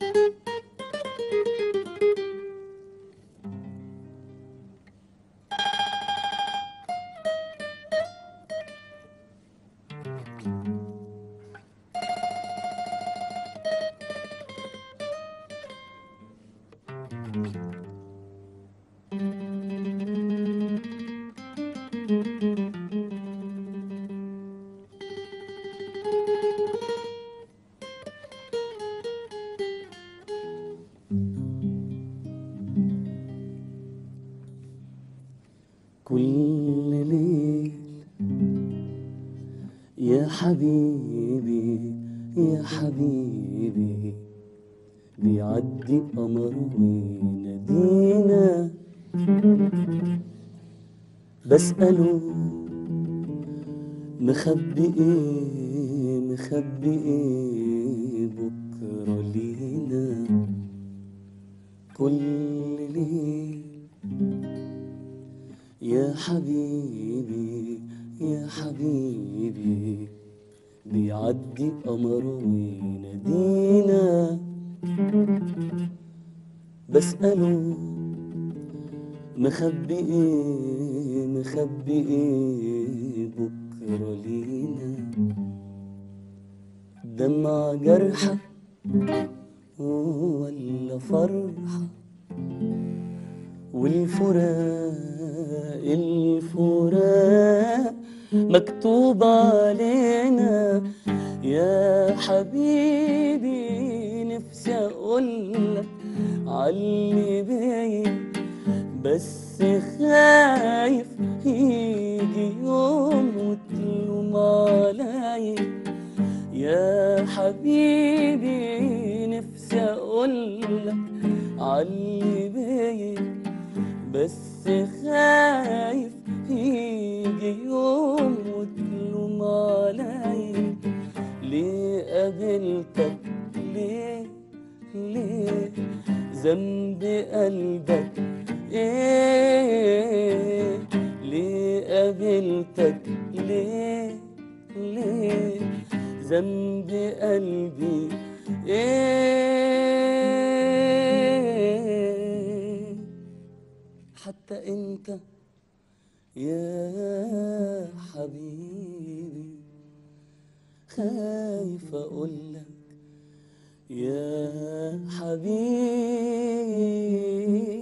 كل ليل يا حبيبي يا حبيبي بيعدي قمر وينادينا، بسأله مخبي ايه مخبي ايه بكرة لينا. كل ليل يا حبيبي يا حبيبي بيعدي قمر وينادينا، بسأله مخبي ايه مخبي ايه بكرة لينا. دمع جرحة ولا فرحة، والفراق الفراق مكتوب علينا. يا حبيبي نفسي اقولك عاللي بيا، بس خايف يجي يوم وتلوم عليا. يا حبيبي نفسي اقولك عاللي بيا، بس خايف يجي يوم وتلوم عليا. ليه قابلتك ليه ليه ذنب قلبك ايه؟ ليه قابلتك ليه ليه ذنب قلبي ايه؟ حتى انت يا حبيبي خايف اقولك يا حبيبي